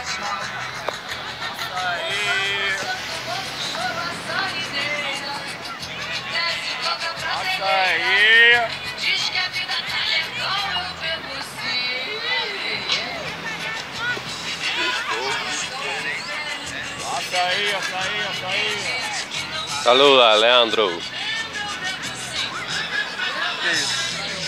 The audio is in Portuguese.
Diz que a vida tá legal, eu bebo sim. Saluda, Leandro. Que isso?